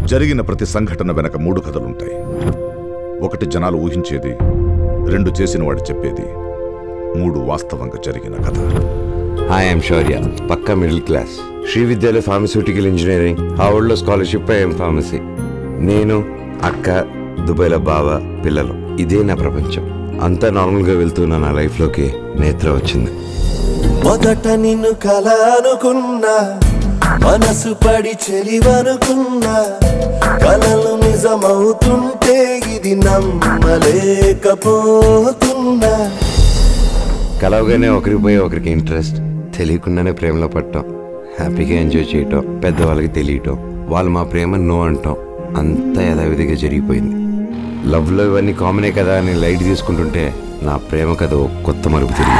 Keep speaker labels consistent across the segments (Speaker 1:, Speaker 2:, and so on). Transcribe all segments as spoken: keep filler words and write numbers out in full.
Speaker 1: జరిగిన ప్రతి సంఘటన వెనక మూడు కథలుంటాయి. ఒకటి జనాలు ఊహించేది, రెండు చేసిన వాడు చెప్పేది, మూడు వాస్తవంగా జరిగిన కథ.
Speaker 2: హాయ్ ఐఎమ్ శౌర్య, పక్కా middle class. Sri Vidyalaya pharmaceutical engineering, హార్వర్డ్లో స్కాలర్షిప్ ఐఎం ఫార్మసీ. నేను, అక్క, దుబాయ్లో బావ, పిల్లలు. ఇదే నా ప్రపంచం. అంతా నార్మల్గా వెళ్తున్న నా లైఫ్లోకి నేత్ర వచ్చింది.
Speaker 3: మొదట నిన్ను కల అనుకున్నా, మనసు పడి చెలివనుకున్నా, కలలు నిజమవుతుంటే ఇది నమ్మలేకపోతున్నా.
Speaker 2: కలవగానే ఒకరికి పోయి ఒకరికి ఇంట్రెస్ట్, తెలియకుండానే ప్రేమలో పడటం, హ్యాపీగా ఎంజాయ్ చేయటం, పెద్దవాళ్ళకి తెలియటం, వాళ్ళు మా ప్రేమ నో అంటాం, అంతా యథావిధిగా జరిగిపోయింది. లవ్లో ఇవన్నీ కామనే కదా అని లైట్ తీసుకుంటుంటే నా ప్రేమ కథ కొత్త మలుపు తిరిగింది.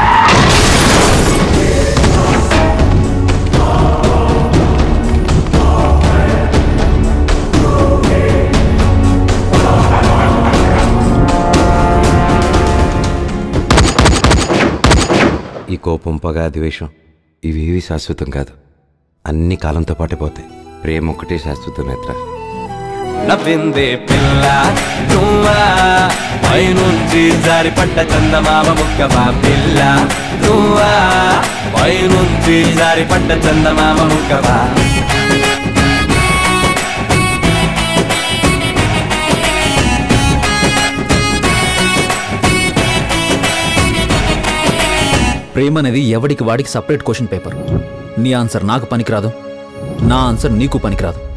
Speaker 2: ఈ కోపం, పగ, ద్వేషం ఇవేవి శాశ్వతం కాదు. అన్ని కాలంతో పాటే పోతాయి. ప్రేమ ఒక్కటే శాశ్వతం నేత్ర.
Speaker 4: నవ్విందే పిల్ల నువ్వా, పైనుంచి జారిపడ్డ చందమామ ముక్కవా పిల్ల నువ్వా, పైనుంచి జారిపడ్డ చందమామ ముక్కవా.
Speaker 5: ప్రేమ అనేది ఎవడికి వాడికి సపరేట్ క్వశ్చన్ పేపర్. నీ ఆన్సర్ నాకు పనికిరాదు, నా ఆన్సర్ నీకు పనికిరాదు.